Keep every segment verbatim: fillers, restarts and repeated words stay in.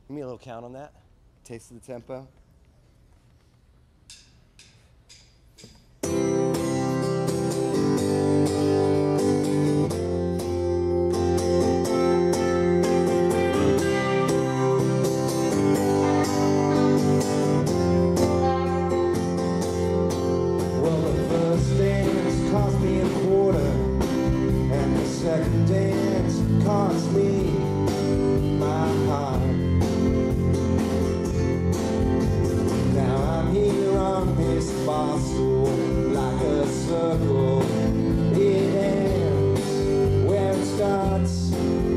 Give me a little count on that. Taste of the tempo. Second dance cost me my heart. Now I'm here on this bar stool like a circle. It ends where it starts,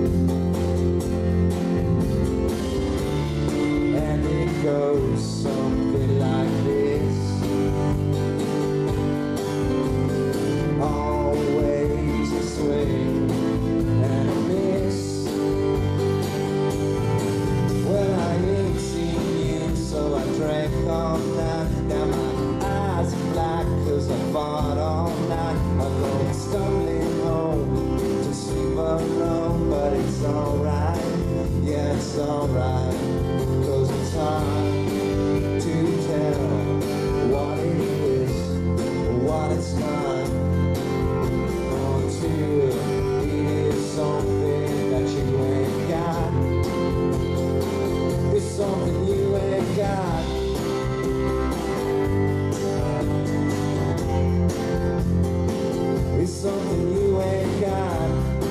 and it goes something like this. Always a swing and a miss. Well, I ain't seen you, so I drank all night. Now my eyes are black, cause I fought all night. I'm going stumbling home to sleep alone, but it's alright, yeah, it's alright, cause it's hard to tell what it is, what it's not. It is something that you ain't got. It's something you ain't got. It's something you ain't got.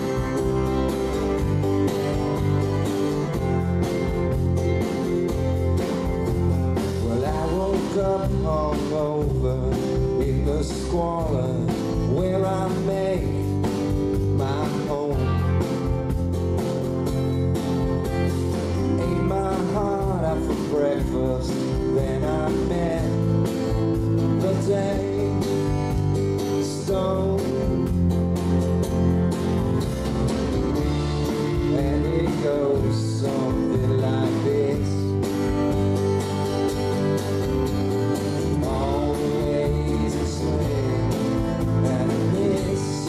Well, I woke up hungover in the squalor where I make my home. Ate my heart out for breakfast, then I met the day stone, and it goes something like this. Always a swing and a miss.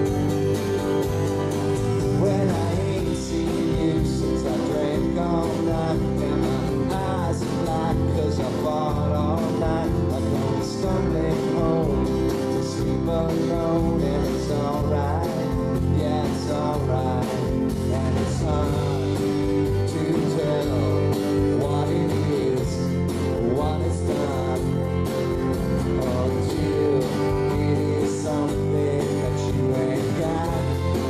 Well, I ain't seen you since I drank all night. And my eyes are black cause I fought all night. I'm going stumbling home to sleep alone, and it's alright, yeah, it's alright, and it's hard to tell what it is, what it's not, until it is something that you ain't got.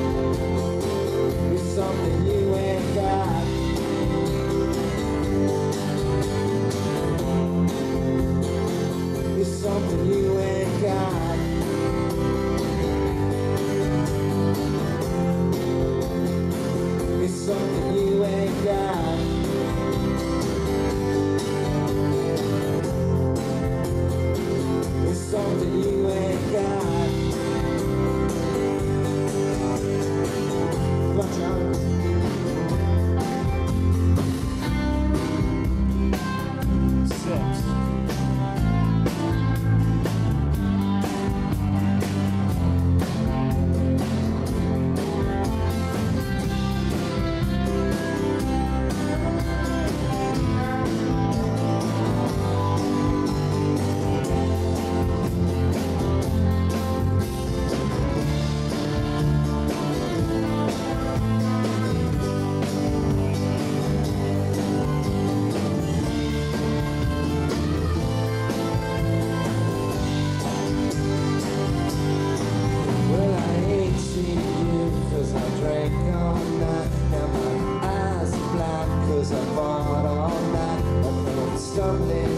It's something you ain't got. It's something you ain't got. It's something you ain't got. It's something you ain't got. Watch out. Six. Someday